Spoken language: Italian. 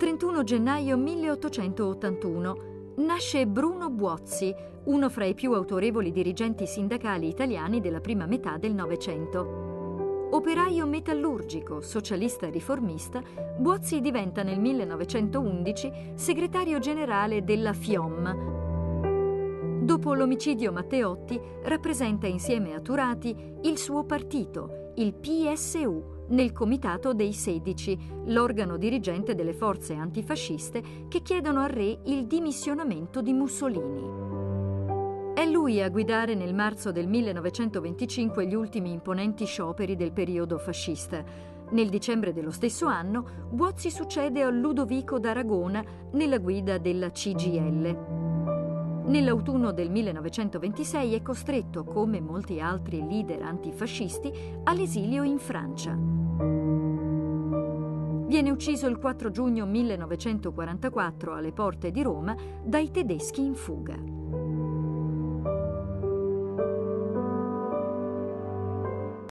31 gennaio 1881 nasce Bruno Buozzi, uno fra i più autorevoli dirigenti sindacali italiani della prima metà del Novecento. Operaio metallurgico, socialista e riformista, Buozzi diventa nel 1911 segretario generale della FIOM. Dopo l'omicidio Matteotti, rappresenta insieme a Turati il suo partito, il PSU, nel Comitato dei 16, l'organo dirigente delle forze antifasciste che chiedono al re il dimissionamento di Mussolini. È lui a guidare nel marzo del 1925 gli ultimi imponenti scioperi del periodo fascista. Nel dicembre dello stesso anno, Buozzi succede a Ludovico d'Aragona nella guida della CGIL. Nell'autunno del 1926 è costretto, come molti altri leader antifascisti, all'esilio in Francia. Viene ucciso il 4 giugno 1944 alle porte di Roma dai tedeschi in fuga.